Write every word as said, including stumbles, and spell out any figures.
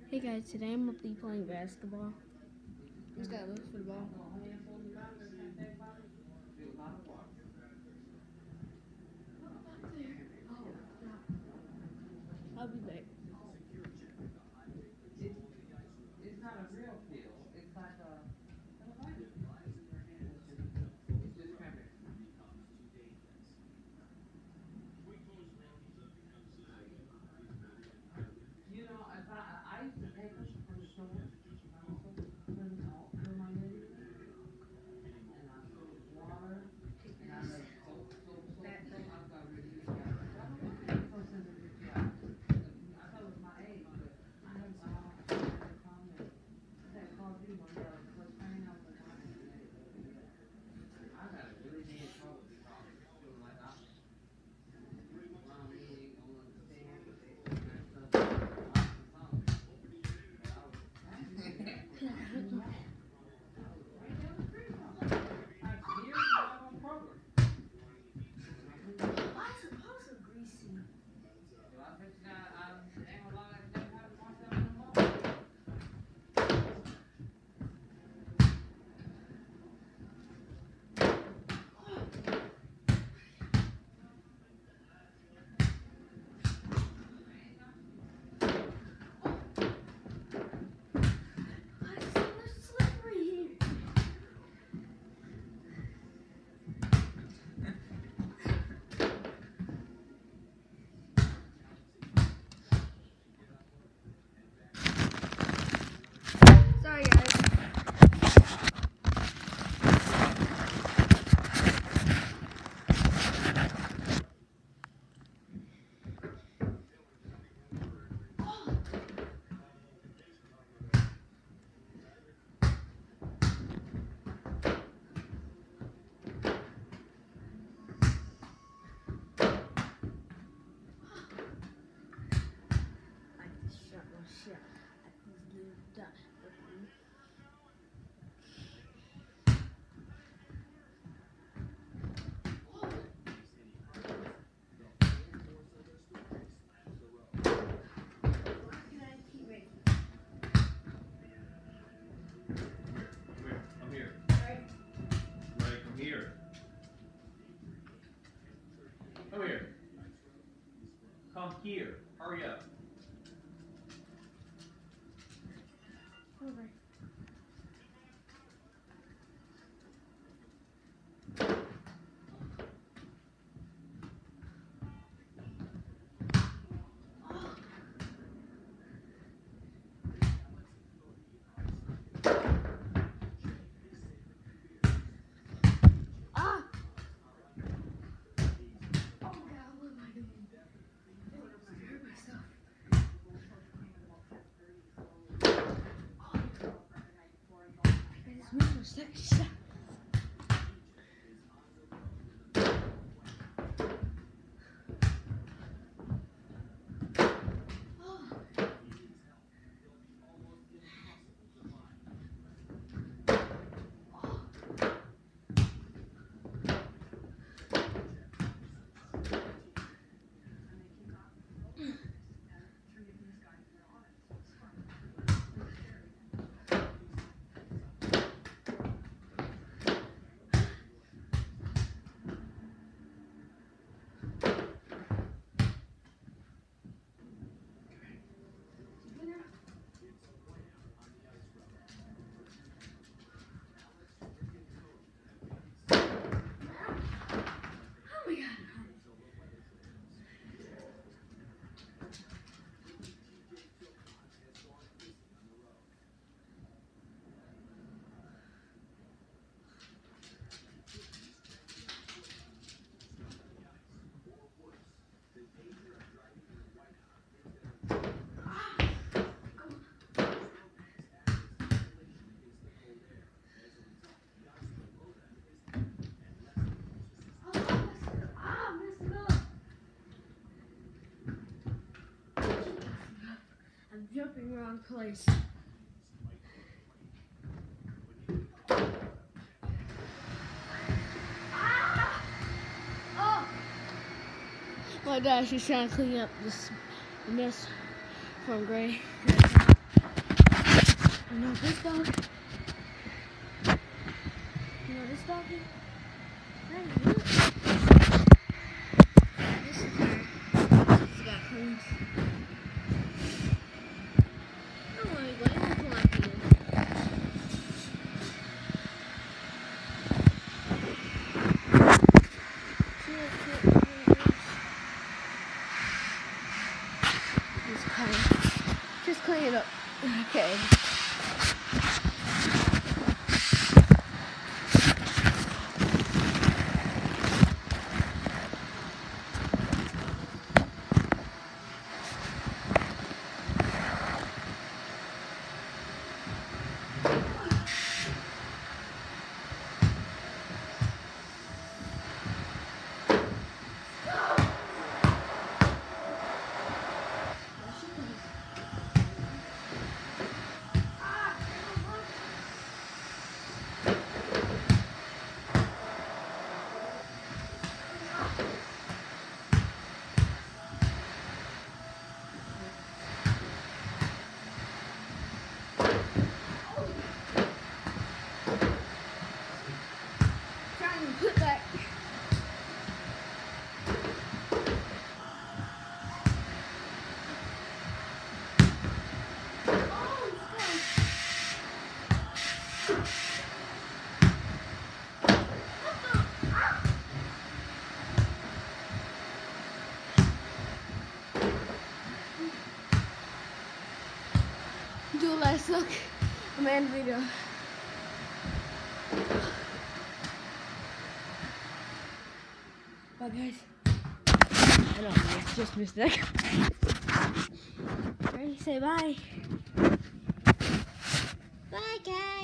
Hey guys, today I'm gonna be playing basketball. Just gotta look for the ball. I'll be back. It's not a real pill. It's like a. You know, if I I used to take them from the store, put them all, put my name, and I put water, and I let soap, soap, soap, soap. I thought really good job. I don't know if it's so simple to do. I thought it was my age, but I have uh, I had a comment. I had called you one day. I was playing out the water. I got a really bad trouble because feeling like I around me, I don't understand, but they messed up. Sorry guys. Come here. Come here. Hurry up. Over. Shut. I'm jumping wrong place. Ah! Oh! My dad, she's trying to clean up this mess from Gray. You know this dog? You know this doggy? Hey, look. This is her. She's got cones. Don't worry, but it's just like you. See how cute it is? Just clean. Just clean it up. Okay. Put back. Do a last look. I'm in video. Bye guys. I don't know, it's just mistake. Ready? Say bye. Bye guys.